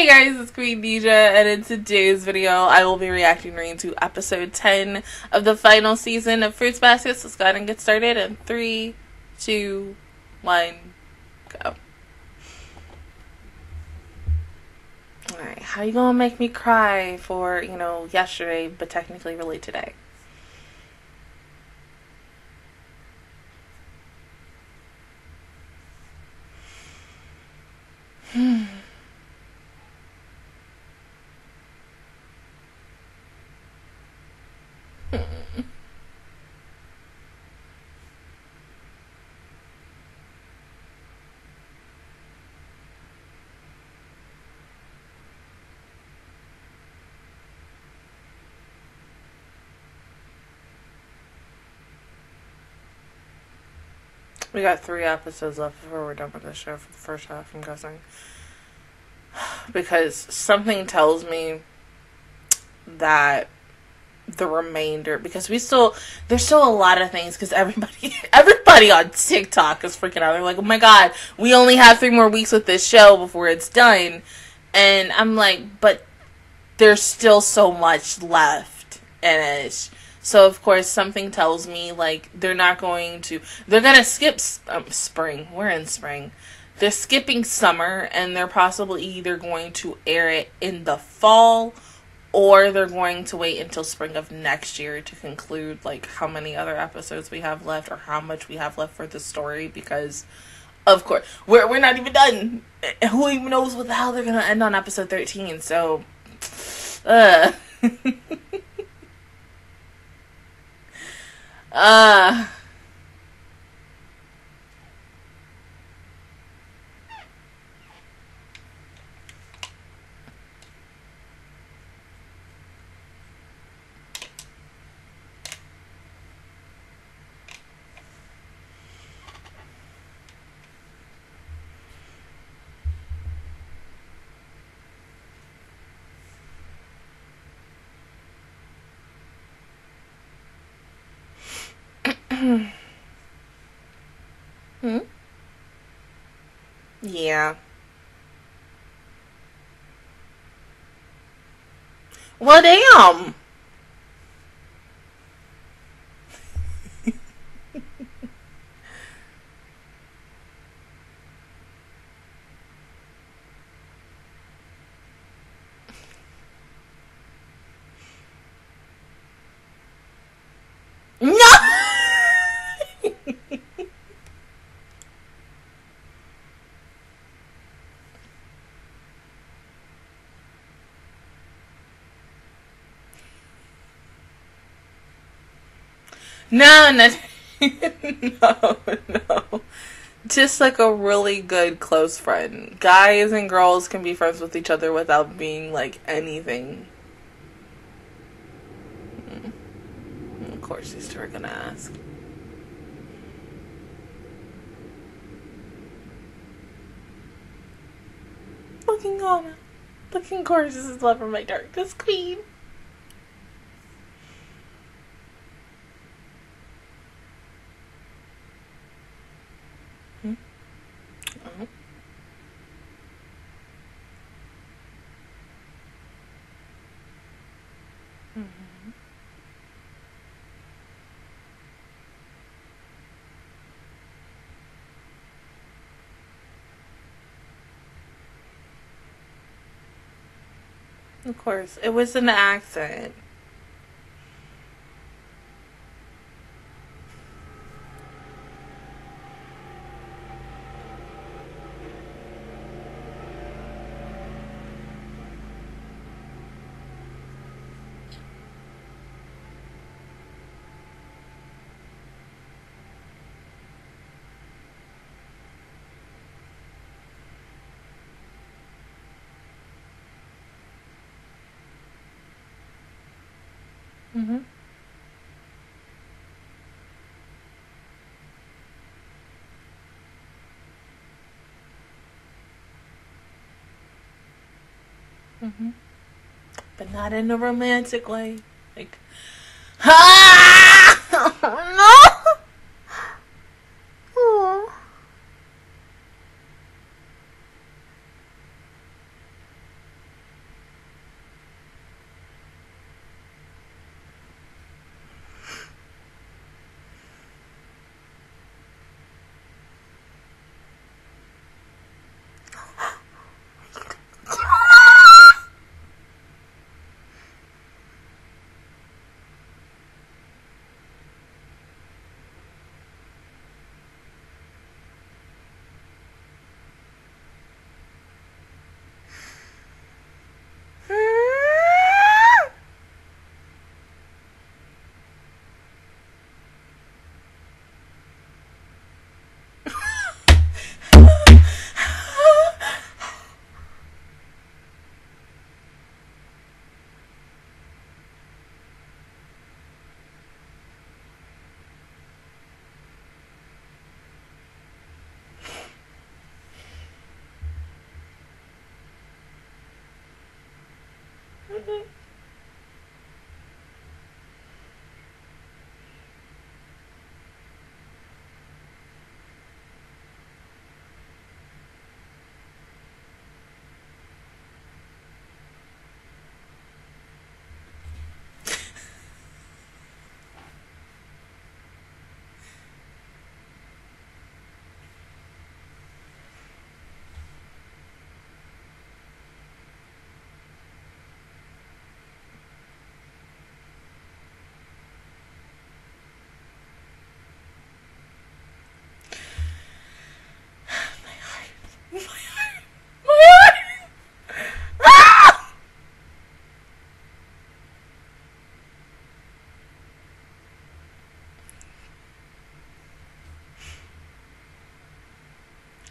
Hey guys, it's Queen Deja, and in today's video, I will be reacting to episode 10 of the final season of Fruits Basket. So let's go ahead and get started in 3, 2, 1, go. Alright, how you gonna make me cry for, yesterday, but technically really today? We got 3 episodes left before we're done with the show for the first half, I'm guessing. Because something tells me that the remainder, because there's still a lot of things, because everybody on TikTok is freaking out. They're like, oh my god, we only have 3 more weeks with this show before it's done. And I'm like, but there's still so much left in it. So, of course, something tells me, like, they're going to skip spring. We're in spring. They're skipping summer, and they're possibly either going to air it in the fall, or they're going to wait until spring of next year to conclude, like, how many other episodes we have left, or how much we have left for the story, because, of course, we're not even done. Who even knows what the hell they're going to end on episode 13, so, yeah. Well, damn. No. No. No. Just like a really good close friend. Guys and girls can be friends with each other without being like anything. Of course these two are gonna ask. Looking gorgeous as love from my darkest queen. Of course, it was an accent. Mhm. Mhm. But not in a romantic way. Like, ah! No. Oh.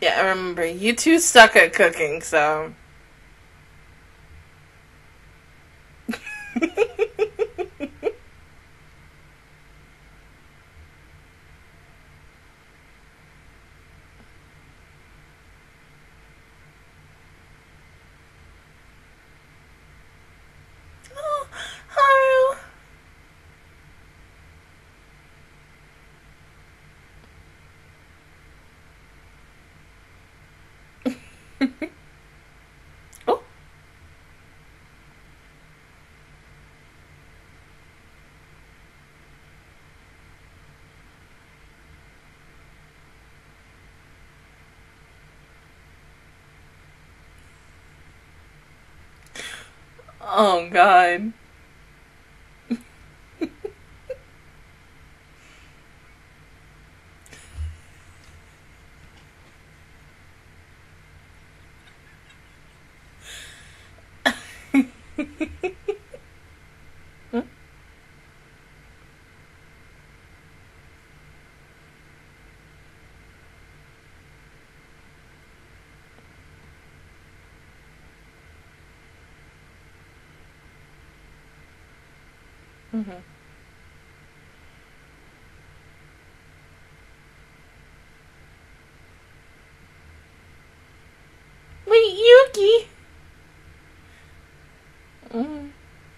Yeah, I remember you two suck at cooking, so. Oh, Haru. Oh. Oh, God. Mm-hmm. Wait, Yuki. Mm.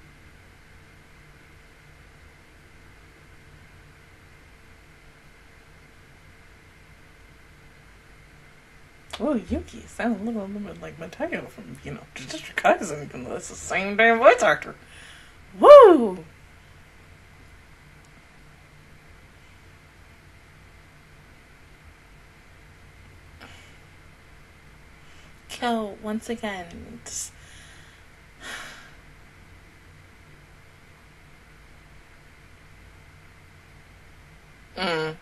Oh, Yuki sounds a little bit like Mateo from, Jujutsu Kaisen, even though it's the same damn voice actor. Woo! Kel, once again, just... Mm.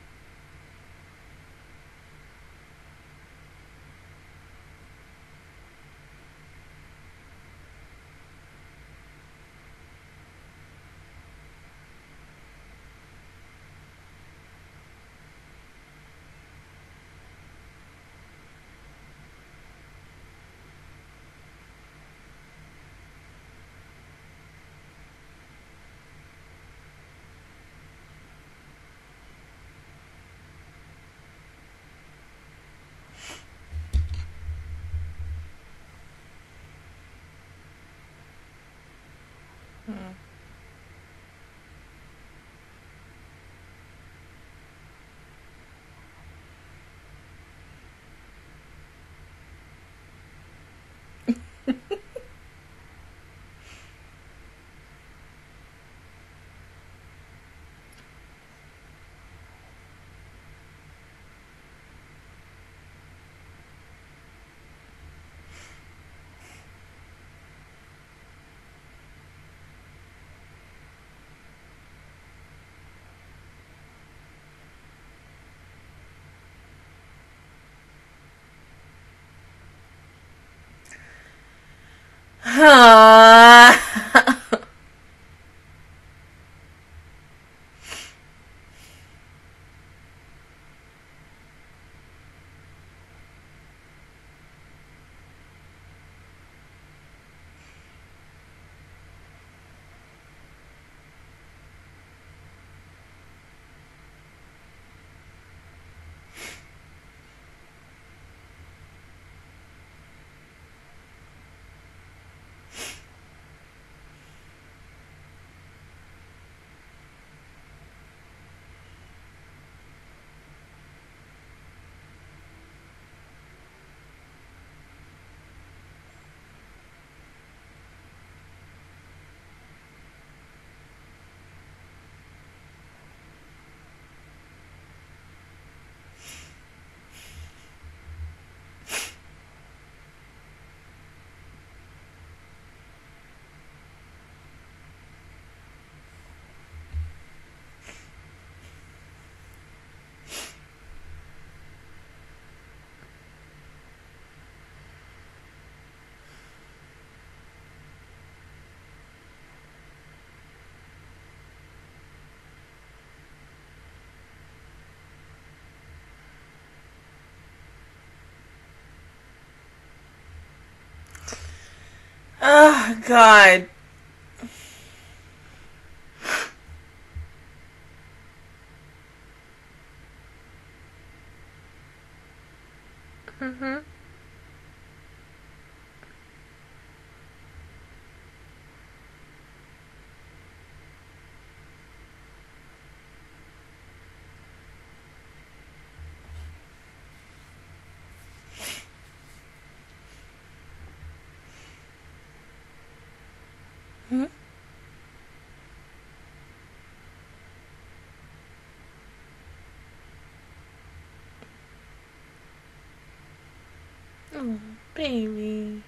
Mm. Oh, God. Mm-hmm. Mm-hmm. Oh, baby.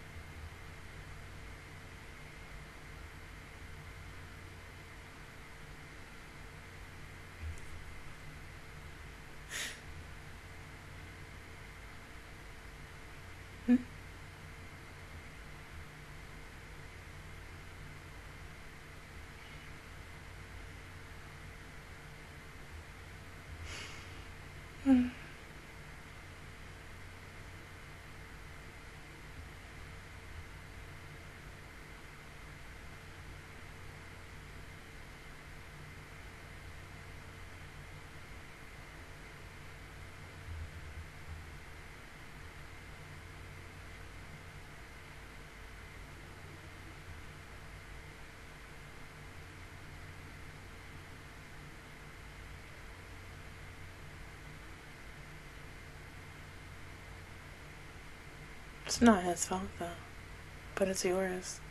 It's not his fault, though. But it's yours.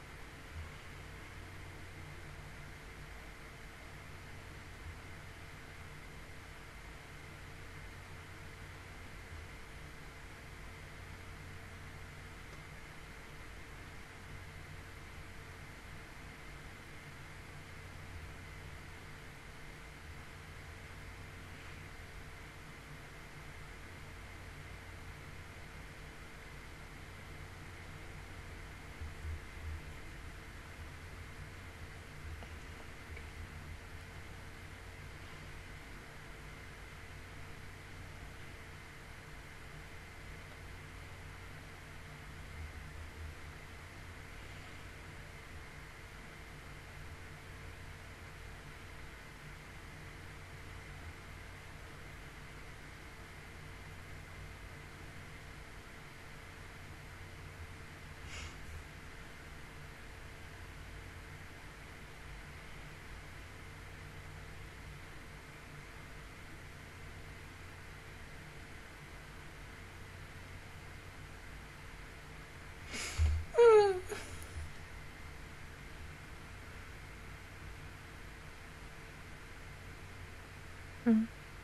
Mm-hmm.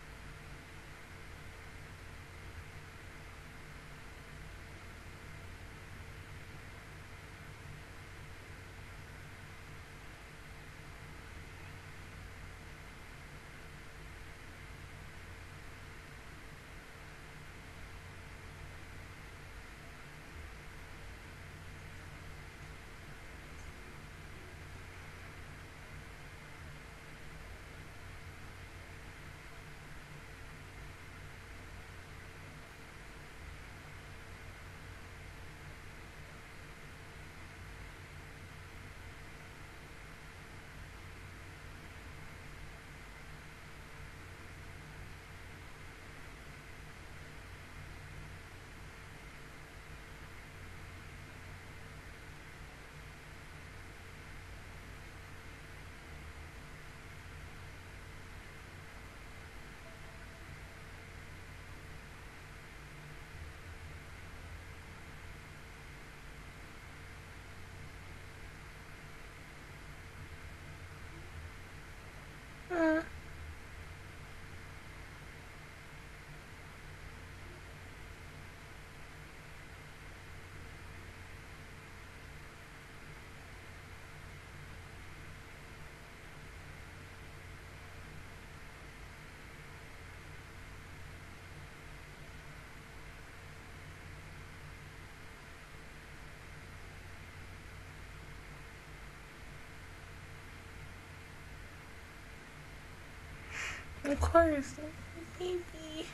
Of course. Baby.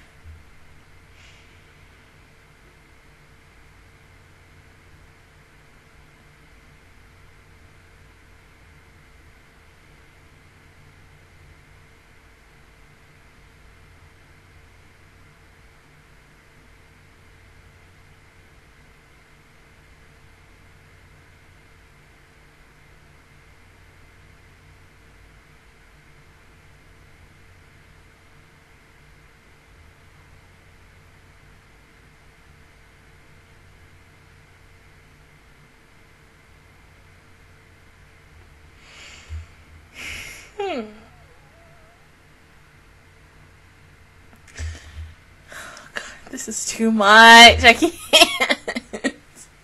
This is too much. I can't.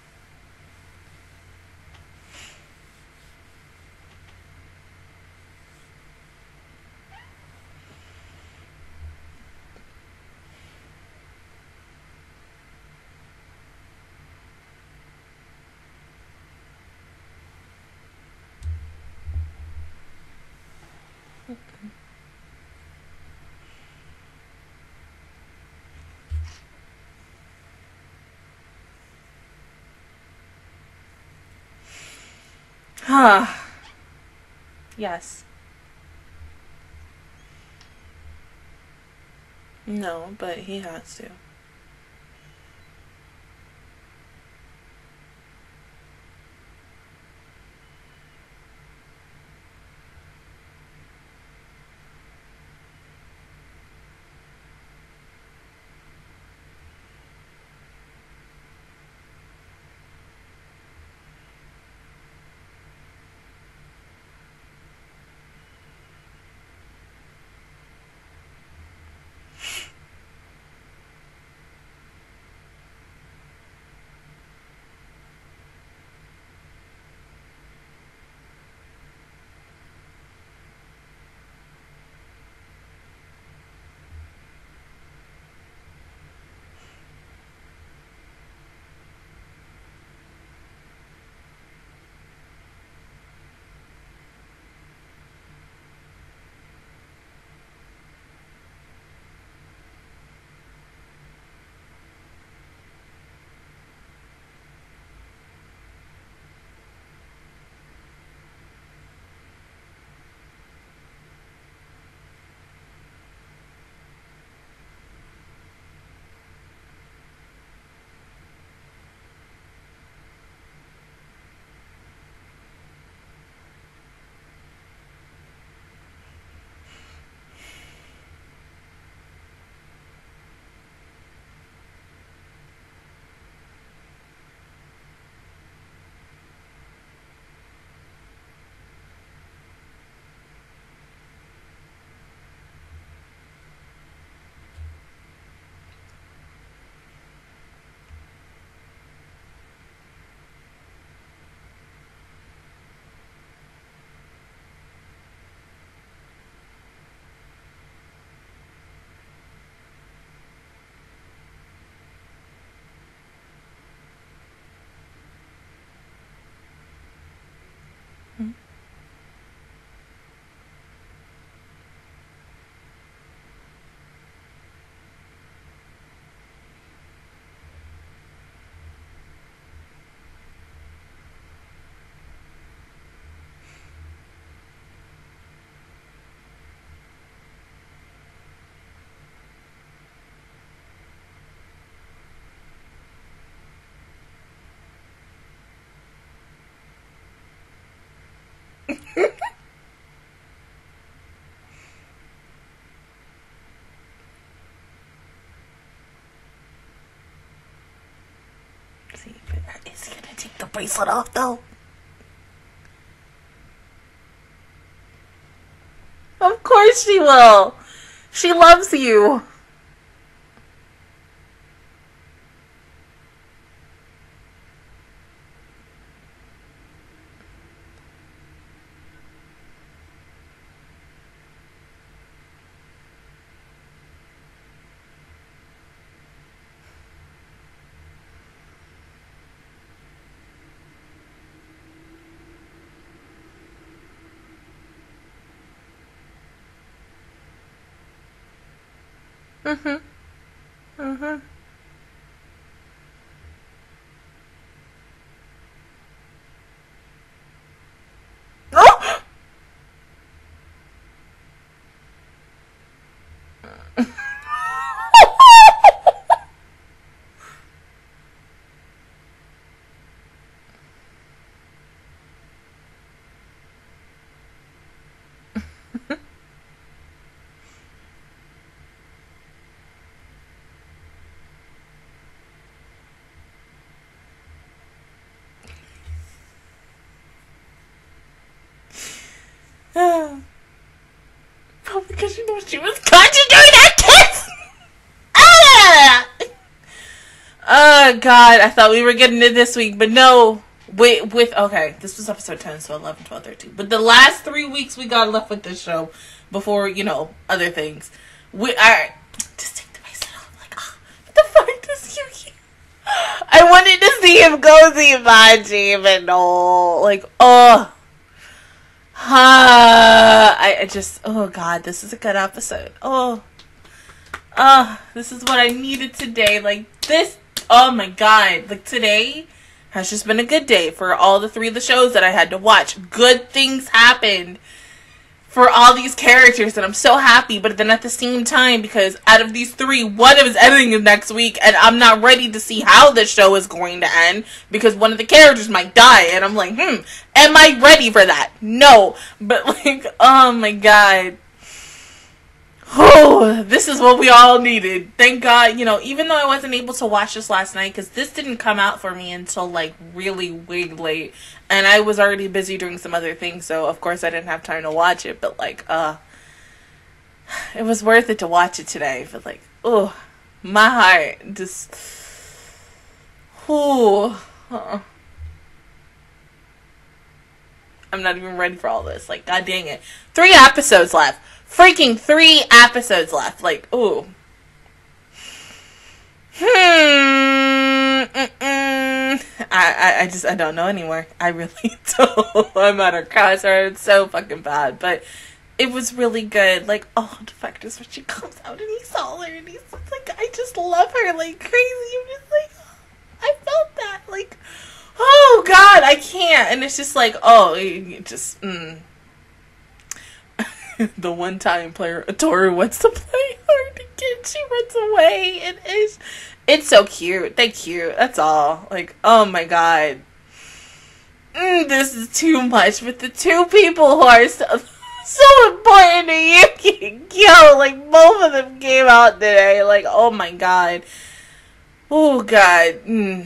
Yes. No, but he has to. See, is he gonna take the bracelet off though? Of course she will. She loves you. Mhm. Mhm. Oh! Probably because you know she was caught you doing that kiss. Ah! Oh, God. I thought we were getting it this week, but no. Okay, this was episode 10, so 11, 12, 13. But the last 3 weeks we got left with this show before, other things. Alright. Just take the bracelet off. Like, what the fuck does Yuki? I wanted to see him go see Maji, but no. Like, I just, oh God, this is a good episode. This is what I needed today. Like, this, oh my God. Like, today has just been a good day for all the 3 of the shows that I had to watch. Good things happened for all these characters, and I'm so happy. But then at the same time, because out of these 3, one of is editing next week, and I'm not ready to see how the show is going to end, because one of the characters might die, and I'm like, am I ready for that? No. But, like, oh my God. Oh, this is what we all needed. Thank God, even though I wasn't able to watch this last night, because this didn't come out for me until, like, really way late, and I was already busy doing some other things, so of course I didn't have time to watch it, but, like, it was worth it to watch it today, but, like, my heart just, I'm not even ready for all this, like, God dang it. 3 episodes left. Freaking 3 episodes left. Like, ooh. I don't know anymore. I really don't. I'm at a crossroads. It's so fucking bad. But it was really good. Like, the fact is when she comes out and he saw her and he's like, I just love her like crazy. I'm just like, I felt that. Like, oh God, I can't. And it's just like, the one time player Toru wants to play hard again. She runs away. It's so cute. They're cute. That's all. Like, oh my God. This is too much. But the 2 people who are so important to Yuki and Kyo, like, both of them came out today. Like, oh my God. Oh God.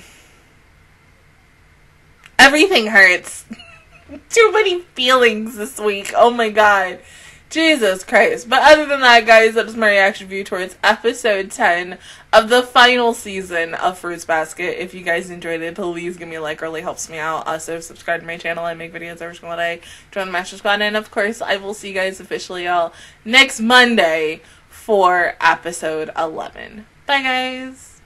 Everything hurts. Too many feelings this week. Oh my God. Jesus Christ. But other than that, guys, that is my reaction view towards episode 10 of the final season of Fruits Basket. If you guys enjoyed it, please give me a like. It really helps me out. Also, subscribe to my channel. I make videos every single day. Join the Master Squad. And, of course, I will see you guys officially all next Monday for episode 11. Bye, guys.